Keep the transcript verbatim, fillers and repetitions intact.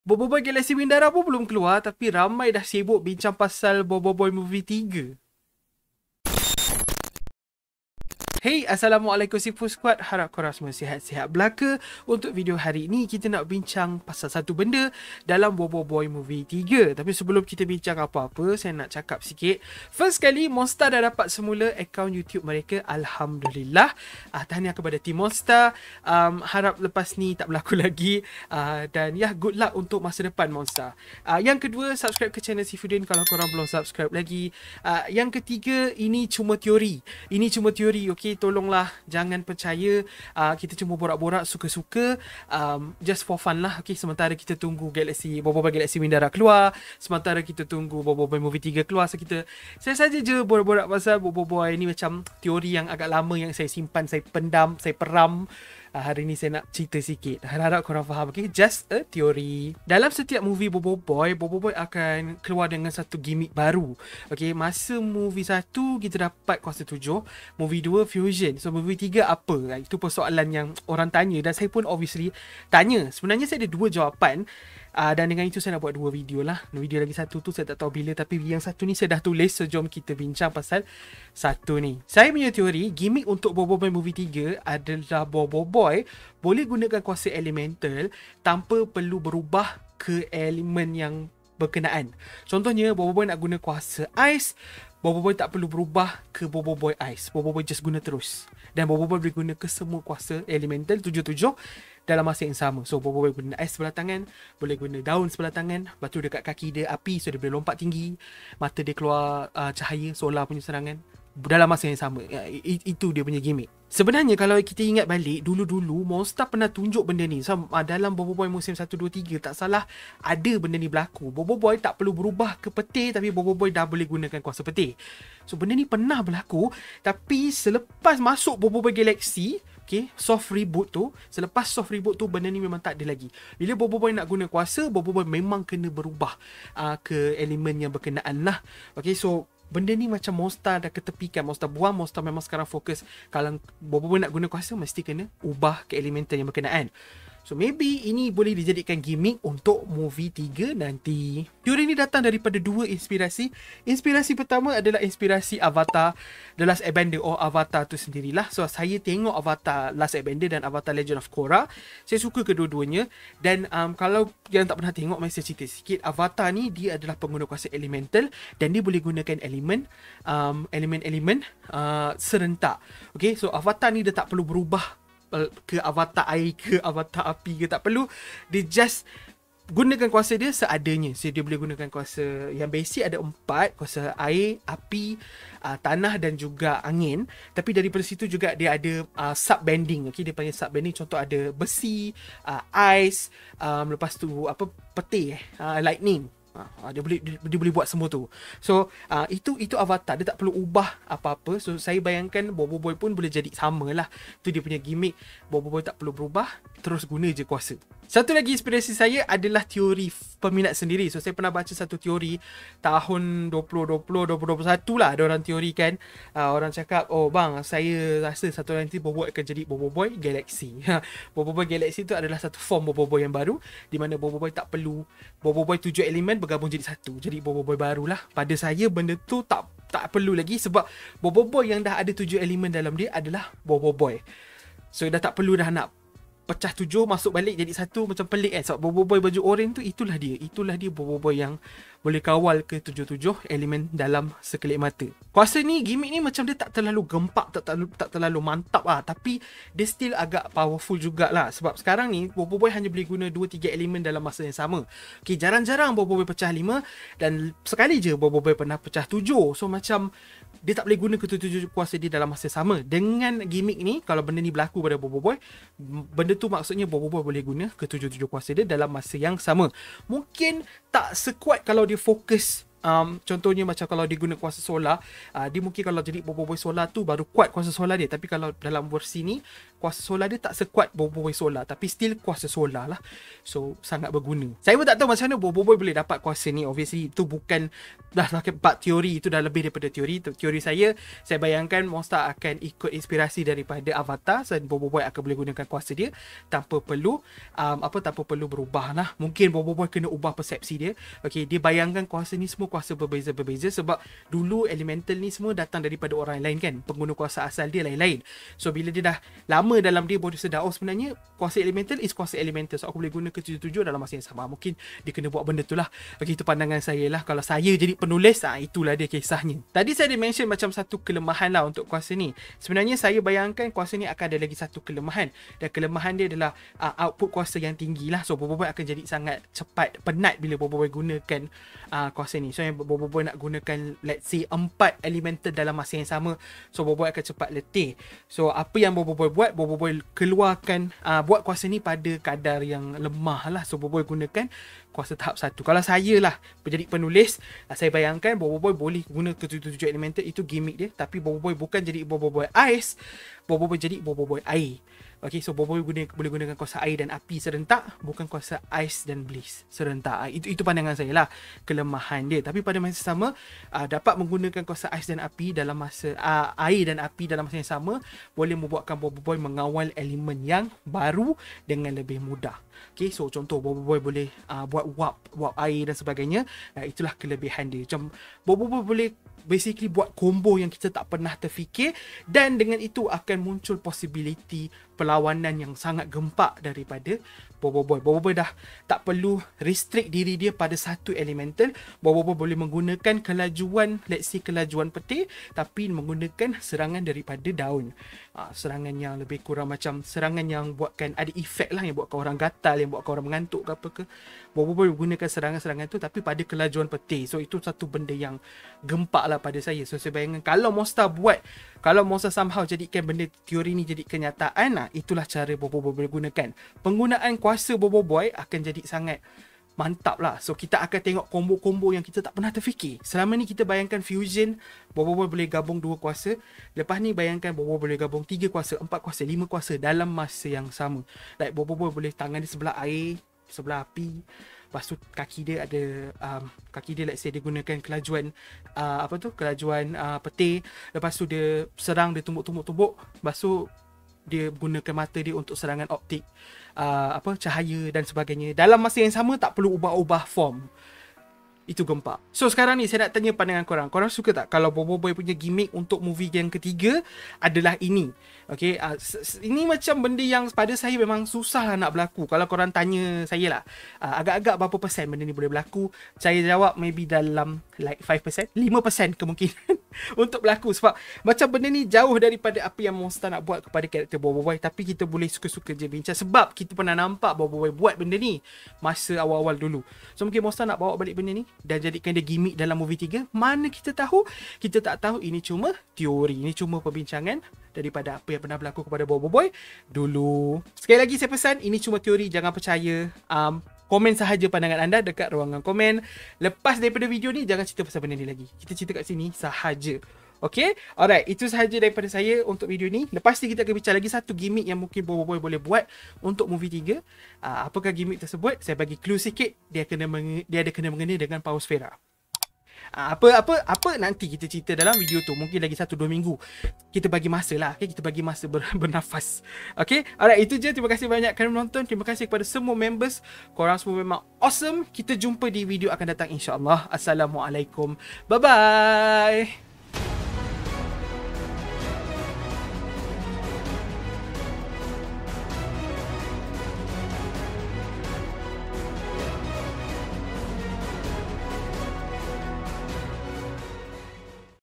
Bobo Boy Galaxy Windara pun belum keluar, tapi ramai dah sibuk bincang pasal Bobo Boy Movie tiga. Hey, Assalamualaikum Sifu Squad. Harap korang semua sihat-sihat belaka. Untuk video hari ini, kita nak bincang pasal satu benda dalam Bobo Boy Movie tiga. Tapi sebelum kita bincang apa-apa, saya nak cakap sikit. First kali, Monster dah dapat semula akaun YouTube mereka. Alhamdulillah. Uh, tahniah kepada Team Monster. Um, harap lepas ni tak berlaku lagi. Uh, dan ya, yeah, good luck untuk masa depan Monster. Uh, yang kedua, subscribe ke channel Sifudin kalau korang belum subscribe lagi. Uh, yang ketiga, ini cuma teori. Ini cuma teori, okay? Tolonglah jangan percaya, uh, kita cuma borak-borak suka-suka, um, just for fun lah, okay? Sementara kita tunggu Galaxy Bobo Boy Galaxy Windara keluar, sementara kita tunggu Bobo Boy Movie tiga keluar. So kita, saya saja je borak-borak pasal Bobo Boy ni, macam teori yang agak lama yang saya simpan, saya pendam, saya peram. Uh, hari ni saya nak cerita sikit. Harap korang faham, okay? Just a theory. Dalam setiap movie Bobo Boy, Bobo Boy akan keluar dengan satu gimmick baru. Okay, masa movie satu kita dapat kuasa tujuh, movie dua fusion. So movie tiga apa? Itu persoalan yang orang tanya dan saya pun obviously tanya. Sebenarnya saya ada dua jawapan. Uh, dan dengan itu saya nak buat dua video lah. Video lagi satu tu saya tak tahu bila, tapi yang satu ni saya dah tulis. So jom kita bincang pasal satu ni. Saya punya teori, gimmick untuk Bobo Boy Movie tiga adalah Bobo Boy boleh gunakan kuasa elemental tanpa perlu berubah ke elemen yang berkenaan. Contohnya Bobo Boy nak guna kuasa ais, Bobo Boy tak perlu berubah ke Bobo Boy Ice. Bobo Boy just guna terus. Dan Bobo Boy boleh guna ke semua kuasa elemental tujuh tujuh dalam masa yang sama. So Bobo Boy guna ais sebelah tangan, boleh guna daun sebelah tangan, lepas tu dekat kaki dia api, so dia boleh lompat tinggi, mata dia keluar uh, cahaya solar punya serangan dalam masa yang sama. Itu dia punya gimmick. Sebenarnya kalau kita ingat balik, dulu-dulu Monster pernah tunjuk benda ni. So, dalam Bobo Boy musim satu, dua, tiga, tak salah, ada benda ni berlaku. Bobo Boy tak perlu berubah ke peti, tapi Bobo Boy dah boleh gunakan kuasa peti. So benda ni pernah berlaku. Tapi selepas masuk Bobo Boy Galaxy, okay, soft reboot tu, selepas soft reboot tu, benda ni memang tak ada lagi. Bila Bobo Boy nak guna kuasa, Bobo Boy memang kena berubah uh, ke elemen yang berkenaan lah. Okay, so benda ni macam Monster dah ketepikan, Monster buang. Monster memang sekarang fokus, kalau Bobo Boy nak guna kuasa, mesti kena ubah ke elemental yang berkenaan. So maybe ini boleh dijadikan gimmick untuk movie tiga nanti. Teori ni datang daripada dua inspirasi. Inspirasi pertama adalah inspirasi Avatar The Last Airbender, or Avatar tu sendirilah. So saya tengok Avatar Last Airbender dan Avatar Legend of Korra. Saya suka kedua-duanya. Dan um, kalau yang tak pernah tengok, mari saya cerita sikit. Avatar ni dia adalah pengguna kuasa elemental dan dia boleh gunakan elemen um, elemen-elemen uh, serentak. Okay, so Avatar ni dia tak perlu berubah ke avatar air ke avatar api ke, tak perlu. Dia just gunakan kuasa dia seadanya. So dia boleh gunakan kuasa yang basic, ada empat, kuasa air, api, uh, tanah dan juga angin. Tapi daripada situ juga dia ada uh, sub bending. Okay, dia panggil sub bending. Contoh ada besi, uh, ice, um, lepas tu apa, peti, uh, lightning. Ha, dia boleh dia, dia boleh buat semua tu. So uh, itu itu Avatar, dia tak perlu ubah apa-apa. So saya bayangkan Bobo Boy pun boleh jadi sama lah. Tu dia punya gimmick. Bobo Boy tak perlu berubah, terus guna je kuasa. Satu lagi inspirasi saya adalah teori peminat sendiri. So saya pernah baca satu teori tahun dua ribu dua puluh, dua ribu dua puluh satu lah. Ada orang teorikan, uh, orang cakap, oh bang, saya rasa satu nanti Bobo Boy akan jadi Bobo Boy Galaxy. Bobo Boy Galaxy tu adalah satu form Bobo Boy yang baru, di mana Bobo Boy tak perlu, Bobo Boy tujuh elemen bergabung jadi satu, jadi Bobo Boy barulah. Pada saya benda tu tak tak perlu lagi, sebab Bobo Boy yang dah ada tujuh elemen dalam dia adalah Bobo Boy. So dah tak perlu dah nak pecah tujuh masuk balik jadi satu, macam pelik kan. Sebab Bobo Boy baju oren tu, itulah dia. Itulah dia Bobo Boy yang boleh kawal ke tujuh-tujuh elemen dalam sekelip mata. Kuasa ni, gimmick ni macam dia tak terlalu gempak, tak terlalu, tak terlalu mantap lah. Tapi dia still agak powerful jugalah. Sebab sekarang ni Bobo Boy hanya boleh guna dua tiga elemen dalam masa yang sama. Okay, jarang-jarang Bobo Boy pecah lima, dan sekali je Bobo Boy pernah pecah tujuh. So macam dia tak boleh guna ketujuh kuasa dia dalam masa sama. Dengan gimmick ni, kalau benda ni berlaku pada Bobo Boy, benda tu maksudnya Bobo Boy boleh guna ketujuh-tujuh kuasa dia dalam masa yang sama. Mungkin tak sekuat kalau dia fokus Um, contohnya macam kalau dia guna kuasa solar, uh, dia mungkin kalau jadi boboiboy solar tu baru kuat kuasa solar dia. Tapi kalau dalam versi ni, kuasa solar dia tak sekuat boboiboy solar, tapi still kuasa solar lah. So sangat berguna. Saya pun tak tahu macam mana boboiboy boleh dapat kuasa ni. Obviously itu bukan dah pakai part teori, itu dah lebih daripada teori. Teori saya, saya bayangkan monster akan ikut inspirasi daripada Avatar, dan boboiboy akan boleh gunakan kuasa dia tanpa perlu um, apa tanpa perlu berubah lah. Mungkin boboiboy kena ubah persepsi dia. Okay, dia bayangkan kuasa ni semua kuasa berbeza-berbeza sebab dulu elemental ni semua datang daripada orang lain kan. Pengguna kuasa asal dia lain-lain. So bila dia dah lama dalam dia baru sedar, oh sebenarnya kuasa elemental is kuasa elemental. So aku boleh guna ke tujuh-tujuh dalam masa yang sama. Mungkin dia kena buat benda tu lah. Okay, itu pandangan saya lah. Kalau saya jadi penulis, ah, itulah dia kisahnya. Tadi saya ada mention macam satu kelemahan lah untuk kuasa ni. Sebenarnya saya bayangkan kuasa ni akan ada lagi satu kelemahan. Dan kelemahan dia adalah uh, output kuasa yang tinggi lah. So boboiboy akan jadi sangat cepat penat bila boboiboy gunakan uh, kuasa ni. So yang boboiboy nak gunakan let's say empat elemental dalam masa yang sama, so boboiboy akan cepat letih. So apa yang boboiboy buat, boboiboy keluarkan uh, buat kuasa ni pada kadar yang lemah lah. So boboiboy gunakan kuasa tahap satu. Kalau saya lah menjadi penulis, uh, saya bayangkan boboiboy boleh guna ketujuh-tujuh elemental, itu gimmick dia. Tapi boboiboy bukan jadi boboiboy ais, boboiboy jadi boboiboy air. Okay, so boboiboy guna, boleh gunakan kuasa air dan api serentak, bukan kuasa ais dan bliss serentak. Itu itu pandangan saya lah, kelemahan dia. Tapi pada masa sama, uh, dapat menggunakan kuasa ais dan api dalam masa uh, air dan api dalam masa yang sama, boleh membuatkan boboiboy mengawal elemen yang baru dengan lebih mudah. Okay, so contoh boboiboy boleh uh, buat warp, warp air dan sebagainya. Uh, itulah kelebihan dia. Macam boboiboy boleh basically buat combo yang kita tak pernah terfikir, dan dengan itu akan muncul possibility perlawanan yang sangat gempak daripada boboiboy. Boboiboy dah tak perlu restrict diri dia pada satu elemental. Boboiboy boleh menggunakan kelajuan, let's say kelajuan petir, tapi menggunakan serangan daripada daun. Ha, serangan yang lebih kurang macam serangan yang buatkan ada efek lah, yang buatkan orang gatal, yang buatkan orang mengantuk ke apa ke. Boboiboy gunakan serangan-serangan tu tapi pada kelajuan petir. So itu satu benda yang gempak lah pada saya. So saya bayangkan kalau monster buat, kalau monster somehow jadikan benda teori ni jadi kenyataan, nah, itulah cara boboiboy boleh gunakan. Penggunaan kuasa boboiboy akan jadi sangat mantap lah. So kita akan tengok combo-combo yang kita tak pernah terfikir. Selama ni kita bayangkan fusion, boboiboy boleh gabung dua kuasa. Lepas ni bayangkan boboiboy boleh gabung tiga kuasa, empat kuasa, lima kuasa dalam masa yang sama. Like boboiboy boleh tangan di sebelah air, sebelah api. Lepas tu kaki dia ada um, kaki dia let's say dia gunakan kelajuan uh, apa tu kelajuan uh, petir. Lepas tu dia serang, dia tumbuk-tumbuk-tumbuk. Lepas tu dia gunakan mata dia untuk serangan optik, uh, apa cahaya dan sebagainya. Dalam masa yang sama, tak perlu ubah-ubah form. Itu gempak. So sekarang ni saya nak tanya pandangan korang. Korang suka tak kalau boboiboy punya gimmick untuk movie yang ketiga adalah ini? Okay, uh, ini macam benda yang pada saya memang susah lah nak berlaku. Kalau korang tanya saya lah, uh, agak-agak berapa persen benda ni boleh berlaku, saya jawab maybe dalam like five percent, lima percent kemungkinan untuk berlaku. Sebab macam benda ni jauh daripada apa yang monster nak buat kepada karakter boboiboy. Tapi kita boleh suka-suka je bincang, sebab kita pernah nampak boboiboy buat benda ni masa awal-awal dulu. So mungkin monster nak bawa balik benda ni dan jadikan dia gimmick dalam movie tiga. Mana kita tahu? Kita tak tahu. Ini cuma teori, ini cuma perbincangan daripada apa yang pernah berlaku kepada boboiboy dulu. Sekali lagi saya pesan, ini cuma teori, jangan percaya. um, Komen sahaja pandangan anda dekat ruangan komen. Lepas daripada video ni, jangan cerita pasal benda ni lagi. Kita cerita kat sini sahaja. Okay, alright, itu sahaja daripada saya untuk video ni. Lepas ni kita akan bincang lagi satu gimmick yang mungkin boboiboy boleh buat untuk movie tiga. uh, Apakah gimmick tersebut? Saya bagi clue sikit. Dia kena dia ada kena mengena dengan Paus Fera. Uh, apa apa apa nanti kita cerita dalam video tu. Mungkin lagi satu dua minggu. Kita bagi masa lah, okay? Kita bagi masa ber, bernafas. Okay, alright, itu je. Terima kasih banyak kerana menonton. Terima kasih kepada semua members. Korang semua memang awesome. Kita jumpa di video akan datang, insyaAllah. Assalamualaikum. Bye-bye.